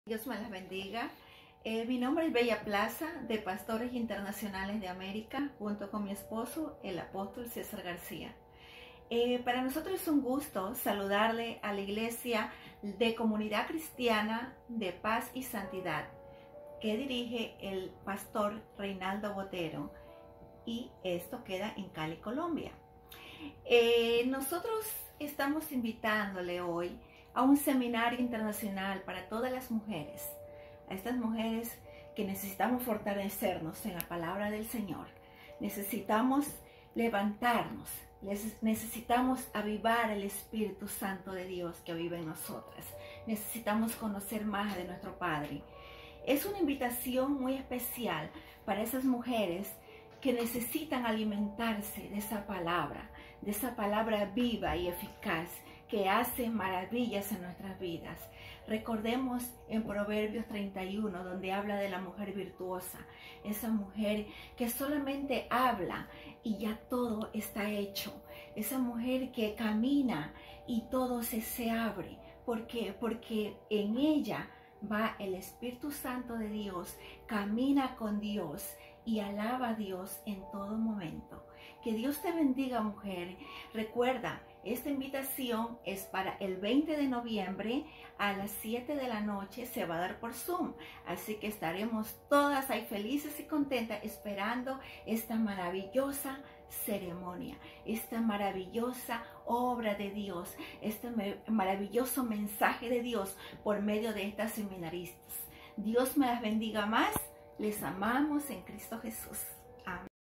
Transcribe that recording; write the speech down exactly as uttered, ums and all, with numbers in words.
Dios me las bendiga. Eh, mi nombre es Bella Plaza, de Pastores Internacionales de América, junto con mi esposo, el apóstol César García. Eh, para nosotros es un gusto saludarle a la Iglesia de Comunidad Cristiana de Paz y Santidad, que dirige el pastor Reinaldo Botero, y esto queda en Cali, Colombia. Eh, nosotros estamos invitándole hoy a un seminario internacional para todas las mujeres, a estas mujeres que necesitamos fortalecernos en la palabra del Señor, necesitamos levantarnos, necesitamos avivar el Espíritu Santo de Dios que vive en nosotras, necesitamos conocer más de nuestro Padre. Es una invitación muy especial para esas mujeres que necesitan alimentarse de esa palabra, de esa palabra viva y eficaz que hace maravillas en nuestras vidas. Recordemos en Proverbios treinta y uno, donde habla de la mujer virtuosa, esa mujer que solamente habla y ya todo está hecho, esa mujer que camina y todo se, se abre. ¿Por qué? Porque en ella va el Espíritu Santo de Dios, camina con Dios y alaba a Dios en todo momento. Que Dios te bendiga, mujer. Recuerda, esta invitación es para el veinte de noviembre a las siete de la noche, se va a dar por Zoom. Así que estaremos todas ahí felices y contentas esperando esta maravillosa ceremonia, esta maravillosa obra de Dios, este maravilloso mensaje de Dios por medio de estas seminaristas. Dios me las bendiga más. Les amamos en Cristo Jesús. Amén.